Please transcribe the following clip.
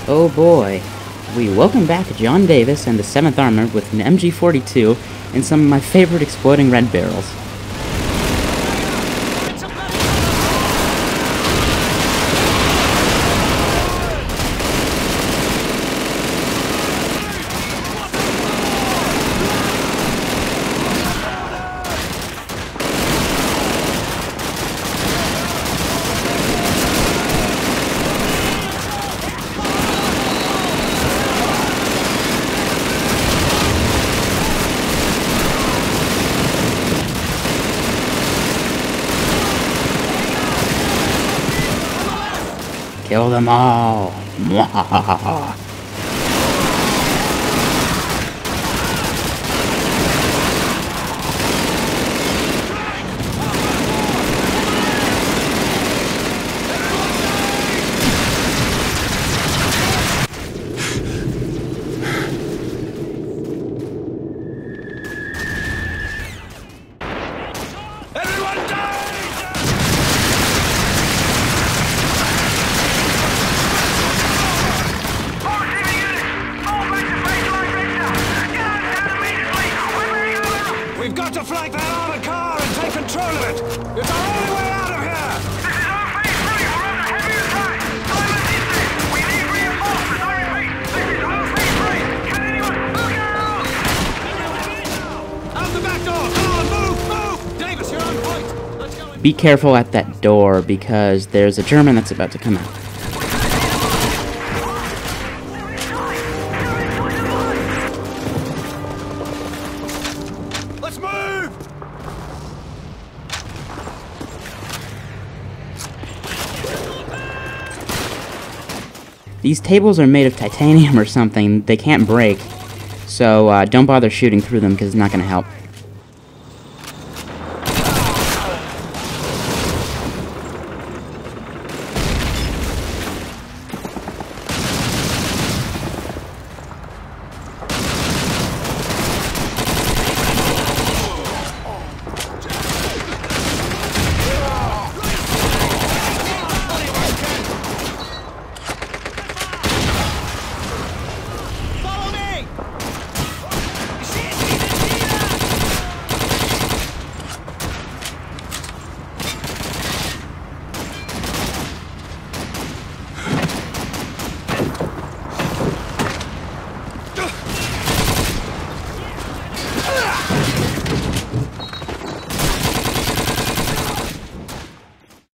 Oh boy. We welcome back John Davis and the 7th Armored with an MG42 and some of my favorite exploding red barrels. Kill them all! Mwahaha! We've got to flank that armored car and take control of it! It's our only way out of here! This is our phase 3, we're under heavy attack! Silence is this! We need reinforcements, I repeat! This is our phase 3! Can anyone... Look out! Out the back door! Come on, move! Move! Davis, you're on point! Let's go in. Be careful at that door because there's a German that's about to come out. Let's move! These tables are made of titanium or something. They can't break. So don't bother shooting through them because it's not going to help.